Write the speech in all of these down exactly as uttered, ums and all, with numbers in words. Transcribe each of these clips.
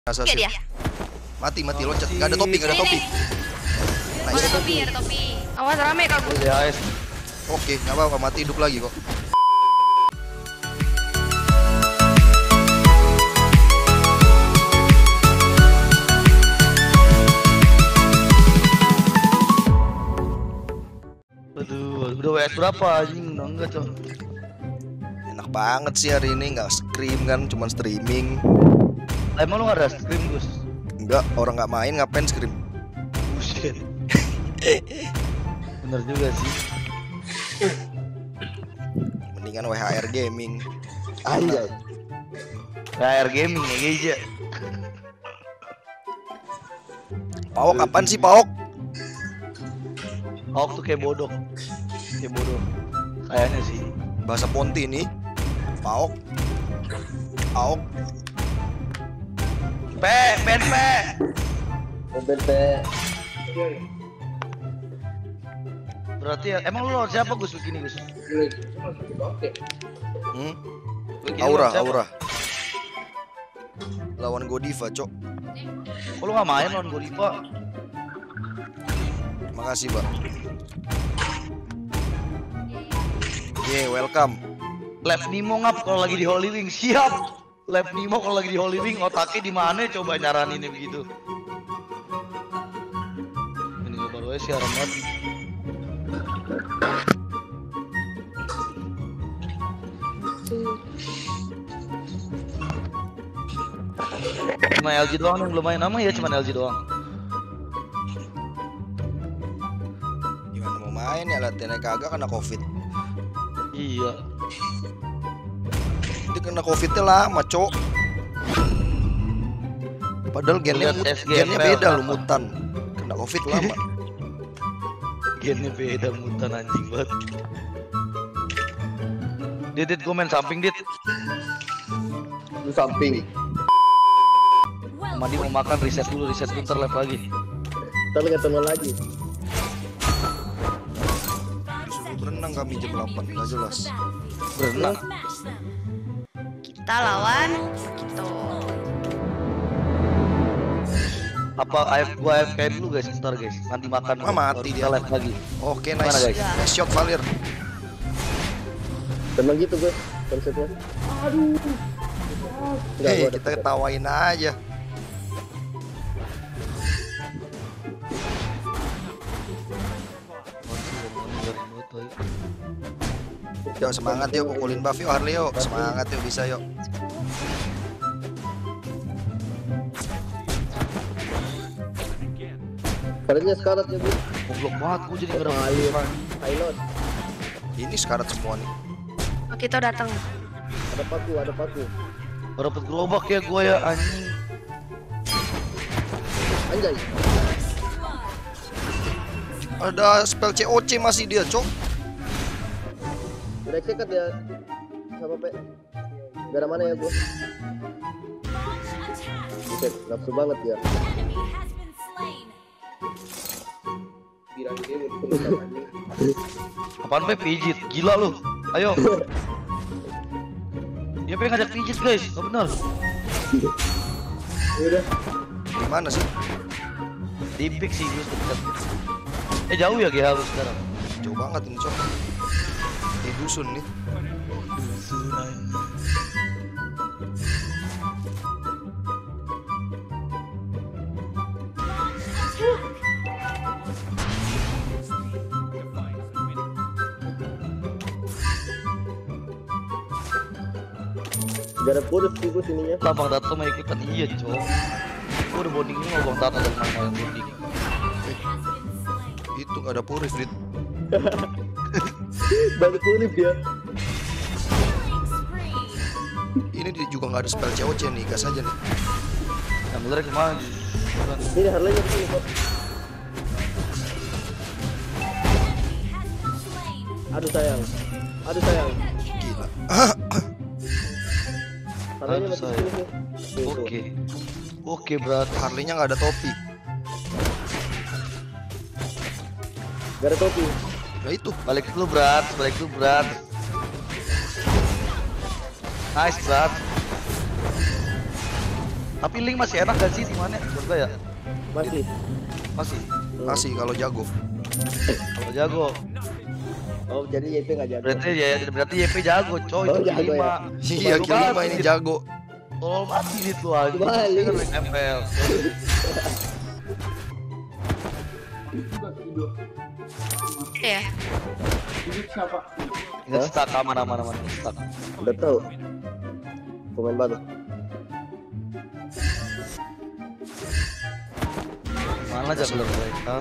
Iya dia. Mati mati loncat. Gak ada topi, gak ada topi. Nice. Ada topi, ada topi. Awas rame kak Gus. Ya, oke, nggak apa-apa, mati hidup lagi kok. Aduh, udah W S berapa anjing? Udah enggak, Cok. Enak banget sih hari ini, nggak scream kan, cuma streaming. Emang lu nggak ada scream, Gus? Enggak, orang nggak main ngapain scream? Buset. Bener juga sih. Mendingan W H R gaming. Anjay. W H R gaming ya, Geja. Paok kapan sih Paok? Paok tuh kayak bodoh. Kayak bodoh. Kayaknya sih. Bahasa Ponti nih. Paok. Paok. Pe, pen pe. Pen pe. Berarti ya, emang lu lawan siapa Gus begini Gus? Hmm? Begini Aura, lawan siapa? Aura. Lawan Godiva, Cok. Kok lu nggak main lawan Godiva? Makasih, Pak. Yeah, welcome. Lab Nemo ngap kalau lagi di Holy Wing, siap. Lab Nemo kalau lagi di Holy Wing, otaknya di mana coba nyaraninnya begitu. Ini gua baru aja siaran banget. Cuma L G doang yang belum main, nama ya cuma L G doang. Gimana mau main ya, latihannya kagak kena covid. Iya. Dia kena covidnya lama, Cok. Padahal gennya, Lihat S G gennya F L beda apa? lu, mutan. Kena covid lama. Gennya beda, mutan anjing banget. Dit, dit, gue main samping, dit. Lu samping. Mandi mau makan, reset dulu, reset dulu, ntar live lagi. Ntar lihat teman lagi. Disuruh berenang kami jam delapan, nggak jelas. Berenang. Kita lawan gitu. Apa A F gua A F K dulu guys, ntar guys. Nanti makan. Ah, mati baru dia. kita live lagi. Oke, Gimana, nice. guys? Nice shot, Valir. Teman gitu gue konsepnya. Aduh. Enggak, Hei, gua ada kita ketawain aja. Yuk semangat yuk, pukulin buff yuk Harley yuk. Semangat yuk, bisa yuk. Karetnya sekarat ya gue. Goblok banget, gua jadi ngerem. Alir. Pilot. Ini sekarat semua nih. Oh, kita datang. Ada paku, ada paku. Dapat gerobak ya gua ya anjing. Anjay. Ada spell C O C masih dia, Cok. Udah execute ya. Sama Pe. Gara mana ya gue? Buset, nafsu banget ya. Apaan pe pijit? Gila lu. Ayo. Dia pengen ngajak pijit guys, nggak benar. Udah. Gimana sih? Di pick sih Gus dekat. Eh jauh ya G H lu sekarang. Jauh banget ini, Cok. Di dusun nih. Gara putus sih gue sininya. Lah Bang Dato mau ikutan iya cowok. Gua udah bondingnya sama Bang Dato dari main main bonding. Itu nggak ada purif, Dit. Baru pulih ya. Ini dia juga nggak ada spell C O C nih, gas aja nih. Yang bener kemana? Ini Harley-nya di sini kok. Aduh sayang. Aduh sayang. Gila. Harley-nya Aduh, masih di sayang. sini sih. Tuh, tuh. Oke. Oke berat. Harley-nya nggak ada topi. Gak ada topi. Nah itu. Balik dulu berat, balik dulu berat. Nice berat. Tapi Link masih enak gak sih timnya? Menurut gue ya. Masih. Masih. Masih kalau jago. Kalau jago. Oh, jadi Y P nggak jago. Berarti ya berarti Y P jago, coy. Oh, Itu jago lima. Iya, Baru Kilima banget ini ini. jago. Tolol banget ini tuh aja. Balik. Kan main M L. Ya. Ingat stuck aman aman aman stuck. Udah tahu. Pemain baru. Mana jago mereka?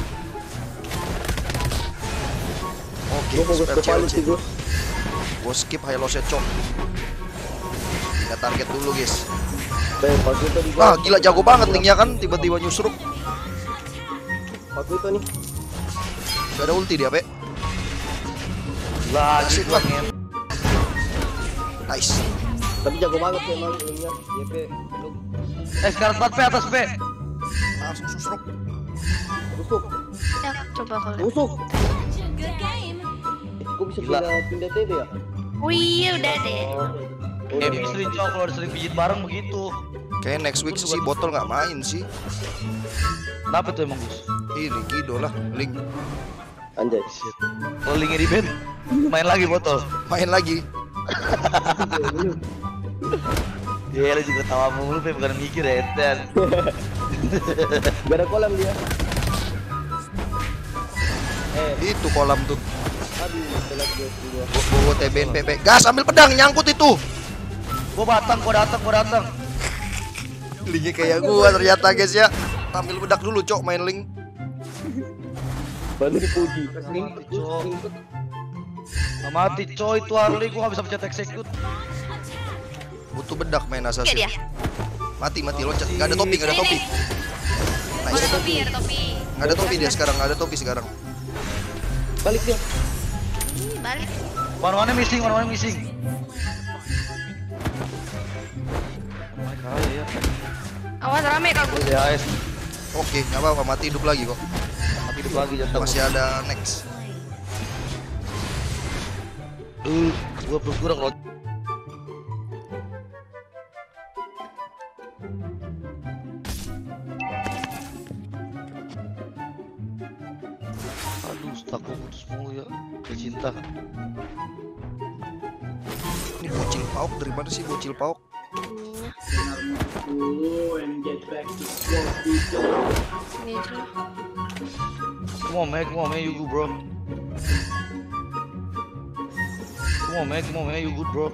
Oke, Gue fokus ke spell paling C sih L C. gue. Gue skip high loss cok. Kita target dulu guys. Pe, pas itu di Wah gila jago banget Linknya kan. Tiba-tiba nyusruk. Pas itu nih. Gak ada ulti dia Pe. Lah, Asik gitu lah. angin. Nice. Tapi jago banget sih emang ininya. Y P. Lu Eh, sekarang empat P atas P. Langsung susruk. busuk. Ya, coba kalau. Busuk. Gue bisa Gila. pindah pindah T V ya? Wih, udah deh. Oh, Kayak udah. sering cowok kalau sering pijit bareng begitu. Kayak next week sih botol nggak main sih. Kenapa tuh emang Gus? Ini Kido lah Link. Anjay. Shit. Kalau Link di band, main lagi botol. Main lagi. Ya lu juga tawa mulu, Pe, bukan mikir ya, Eten. Gak ada kolam dia. Eh, Itu kolam tuh. aduh, telat gue gua. Bawa T B N P P. Gas ambil pedang nyangkut itu. Gua batang, gua datang, gua datang. Linknya kayak gua ternyata guys ya. Tampil bedak dulu cok main Link. Baru dipuji. Mati, cok. Nggak mati, coy, itu Harley gua nggak bisa pencet execute. Butuh bedak main Iya assassin. dia. Mati mati loncat. Gak ada topi, gak ada Ini topi. nih. Ada Nice. topi, ada topi. Gak ada topi dia sekarang, gak ada topi sekarang. Balik dia. Ih, balik. One-one missing, one-one missing. Oh my god, ya. Awas rame kalau D H S Oke, nggak apa-apa, mati hidup lagi kok. mati hidup lagi jangan. Masih ada next. Uh, gua perut gua udah kalau aduh, stuck gua putus mulu ya. Cinta. Ini bocil pauk dari mana sih bocil pauk? ini aja lah. Come on, man, come on, man, you good, bro. Come on, man, come on, man, you good, bro.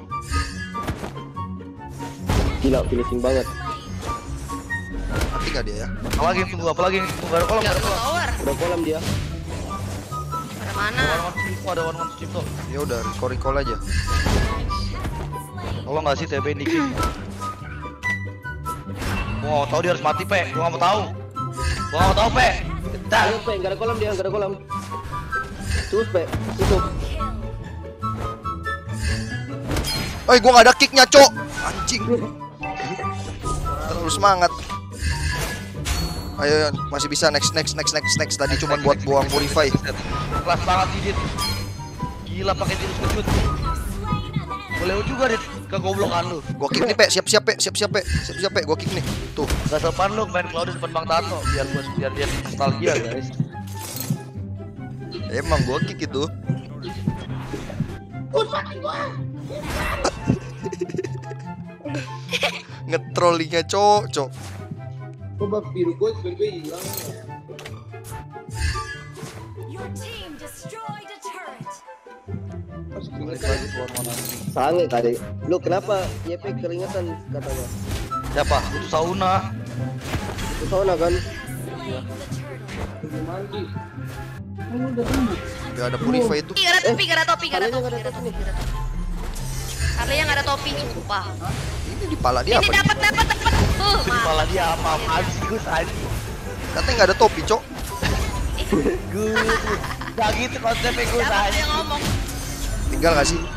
Gila, finishing banget. Mati nggak dia ya? Apalagi yang tunggu, apalagi yang tunggu, ada kolam, Nggak ada kolam. tower. Udah kolam dia. Pada mana? Ada one-one Cipto, ada one-one Cipto. Ya udah, recall recall aja. Tolong nggak sih T B dikit? Gua nggak mau tahu dia harus mati, Pe. Gua nggak mau tahu. Gua nggak mau tahu, Pe. Dah. Ayo, Pe, gak ada kolam dia, gak ada kolam. Terus, Pe, tutup. Eh, gua nggak ada kicknya cok. Anjing. Terus semangat. Ayo, masih bisa next next next next next. Tadi cuma buat buang purify. Kelas banget Didit. Gila pakai tirus kecut. Boleh juga dit kegoblokan lu. Gua kick nih pe, siap-siap pe, siap-siap pe, siap-siap pe, gua kick nih. Tuh. Gak sopan lu main Cloud depan Bang Tato biar gua biar dia nostalgia guys. Emang gua kick itu. Ngetrollingnya cok, cok. Kok bak biru gue tiba-tiba hilang? Your team destroyed a turret. Balik lagi tuan mana. Sange kali. Lu kenapa Y P keringetan katanya? Siapa? Itu sauna. Itu sauna kan? Gak ada purify itu. Ih, gak ada topi, gak ada topi, gak ada Kalian topi, nggak ada gak ada topi topi, gak ada topi. Arya nggak ada topi, sumpah. Ini di pala dia Ini apa? dapat, dapat, dapat. Uh, Itu di maaf. kepala dia apa-apaan sih Gus anjing. Katanya nggak ada topi cok. Gus. Gak gitu konsepnya Gus Siapa tuh anjing. yang ngomong? Tinggal nggak sih?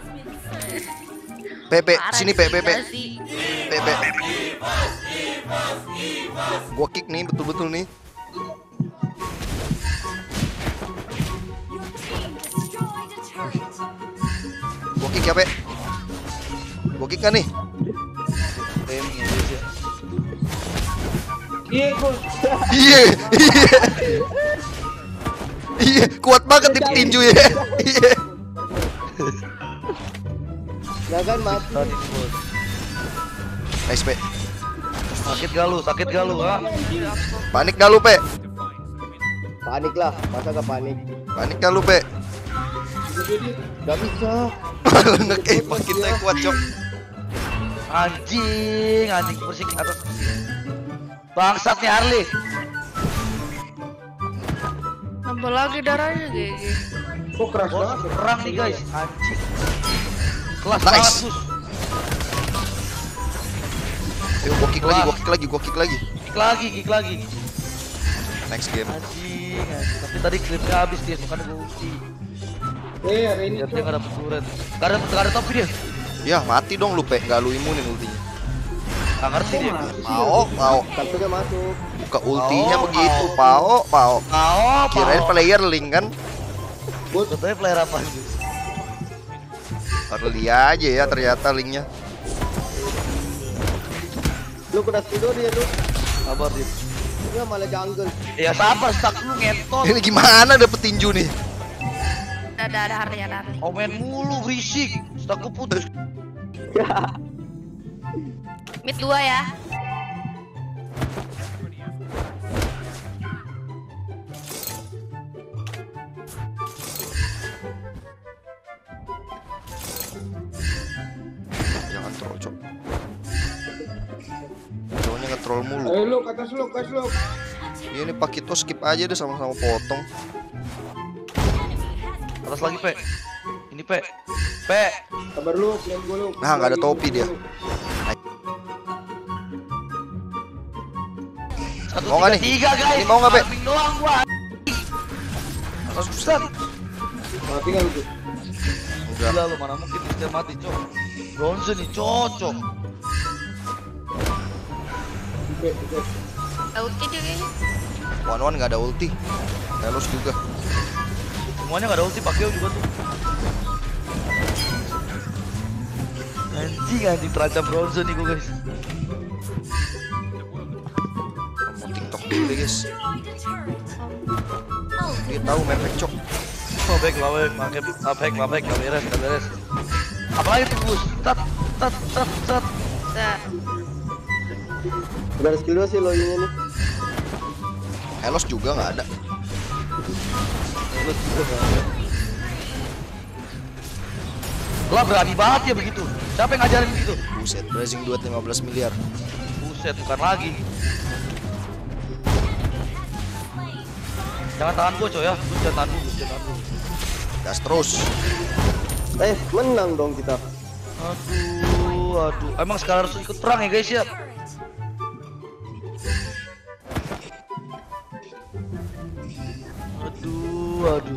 Pepe, Parah sini sih, pe, pepe, gak sih? pepe. Gua kick nih, betul-betul nih. Your team destroyed a turret. Gua kick ya pe. Gua kick kan nih. Framing ya guys ya. Iya, gua. Iya, iya. Iya, kuat banget di petinju ya. Iya. Nah kan mati. Tadi bos. Nice, Pe. Sakit gak lu? Sakit gak lu, ha? Panik gak lu, Pe? Panik lah, masa gak panik? Panik gak lu, Pe? Gak bisa. Nge-kepa kita yang kuat, Cok. Anjing, anjing bersih atas. Bangsat nih Harley. Nambah lagi darahnya G G. Kok keras Bos, banget? perang nih guys. Anjing. Kelas Nice. banget sus. Ayo, gua kick lagi, gua kick lagi, gua kick lagi. Kick lagi, kick lagi. Next game. Anjing, anjing. Tapi tadi klipnya habis dia, makanya gua ulti. Eh, hari ini Lihat dia gak dapet turret. Gak ada, gak ada topi dia. Ya, mati dong lu, Pe. Gak lu imunin ultinya. Gak ngerti dia. Mau, mau. satu gak masuk. Buka ultinya Mau, begitu, mau. pao, pao. Mau, Kirain mau. player link kan? Katanya player apa guys? Harley aja ya ternyata linknya. Lu kena skill dia lu. Sabar dia. Dia malah jungle. Ya sabar, stuck lu ngentot. Ini gimana dapet tinju nih? Ada ada Harley ada Harley. Komen mulu berisik. Stuck gua putus. Mid dua ya. Jangan troll, Cok. Cowoknya nge-troll mulu. Eh lu kata slow, kata slow. Iya nih Pakito skip aja deh sama-sama potong. Atas lagi, Pe. Ini, Pe. Pe. Sabar lu, plan gua lu. Nah, nggak ada topi dia. Satu Mau nggak nih? tiga, tiga, guys. Ini mau nggak, Pe? Farming doang gua. Susah. Mati kan lu. Enggak. Gila lu, mana mungkin Mister mati, Cok. Bronze nih cocok. Oke, oke. Ulti dia kayaknya. One one nggak ada ulti. Telos juga. Semuanya gak ada ulti, Pakeo juga tuh. Anjing, anjing terancam bronze nih gua guys. Mau TikTok dulu deh guys. Destroyed a turret. Dia tahu main Cok. Oh baik, mabek, mabek, mabek, mabek, gak beres, gak beres. Apalagi tuh Gus, tat, tat, tat, tat. Set. Udah ada skill dua sih lo ini nih. Helos juga nggak ada. Terus juga gak ada. Lah berani banget ya begitu. Siapa yang ngajarin begitu? Buset, Blazing duet lima belas miliar. Buset, bukan lagi. Jangan tahan gua coy ya, Gus jangan tahan gua, Gus jangan tahan gua. Gas terus. Eh, menang dong kita. Aduh, aduh. Emang sekarang harus ikut perang ya guys ya? Aduh, aduh.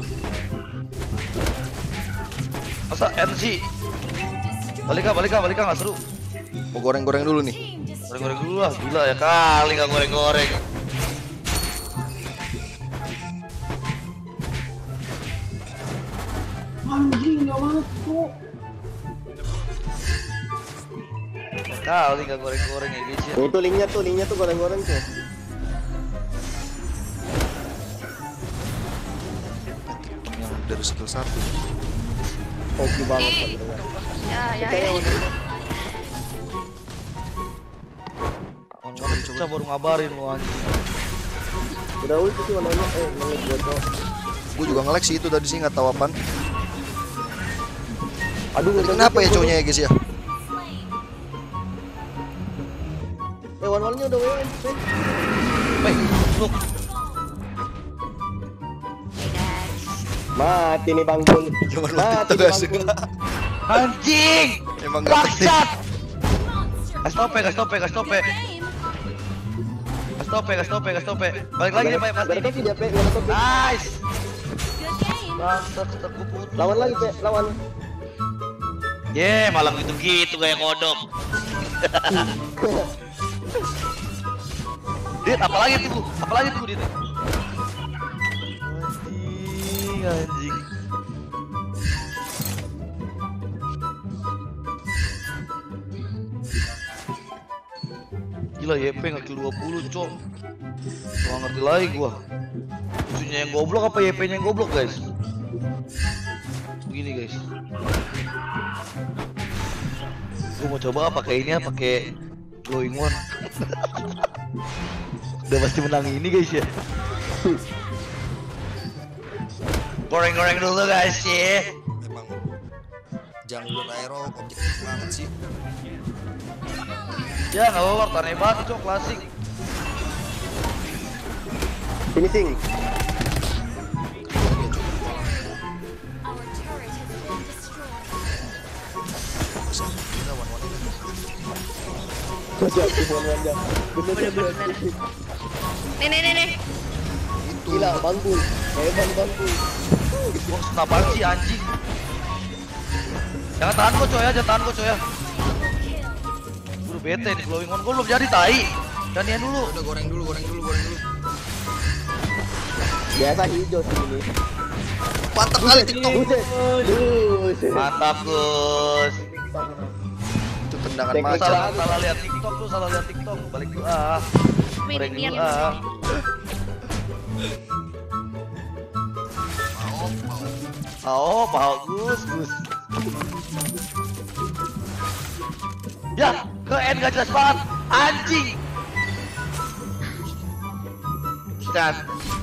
Masa M C? Balik kah, balik kah, balik kah, nggak seru. Mau goreng-goreng dulu nih. Team destroyed. Goreng-goreng dulu lah, gila ya kali nggak goreng-goreng. Anjing enggak masuk. Kali nggak goreng-goreng ya guys ya. Itu linknya tuh, linknya tuh goreng-goreng tuh. Yang dari skill satu. Oke banget. Ih. Ya ya Kita ya. yang Coba coba baru ngabarin lu anjing. udah ulti sih warnanya. Eh, menit gua tuh. Gue juga nge-lag sih itu tadi sih nggak tahu apaan. Aduh, Tadi kenapa ya cowoknya ya guys ya? Eh, one-one-nya udah W M. Weh, lu Mati nih Bang Jun. Jangan Mati begitu nih guys. Bang Jun. anjing. Emang nggak penting. Bangsat. Gas tope, gas tope, gas tope. Gas tope, gas tope, gas tope. Balik lagi deh, Pak, Gak ada pasti. topi dia, Pe. Gak ada topi. Nice. Good game. Bangsat, setek putus. Lawan lagi, Pe. Lawan. Ye, malah gitu-gitu kayak kodok. Dit, apalagi tuh? Apalagi tuh, Dit? Anjing, anjing. gila Y P nggak kill dua puluh cok. Gak ngerti lagi gua. Musuhnya yang goblok apa Y P-nya yang goblok guys? Begini guys. Gua mau coba pakai ini ya, pakai glowing one. Udah pasti menang ini guys ya. Goreng-goreng dulu guys ya. Emang jungle aero objektif banget sih. Ya nggak apa-apa, warnanya banget cok, klasik. Finishing. Our turret has been destroyed. Bisa kita one one ini. Masih aktif one-one-nya. Bener bener. Nih nih nih nih. Itu. Gila, bantul. Hebat bantul. Wah, kenapa sih anjing? Jangan tahan gua coy ya, jangan tahan gua coy ya. Udah bete nih glowing one, gua belum jadi tai. Danian dulu. Udah goreng dulu, goreng dulu, goreng dulu. Biasa hijau sih ini. Mantap kali TikTok. Buset. Buset. Mantap Gus. Itu tendangan Teknik macan. Salah salah lihat TikTok tuh, salah lihat TikTok. Balik dulu ah. Goreng Minion. dulu ah. Oh, bagus, Gus. Ya, ke end gak jelas banget. Anjing. Kan.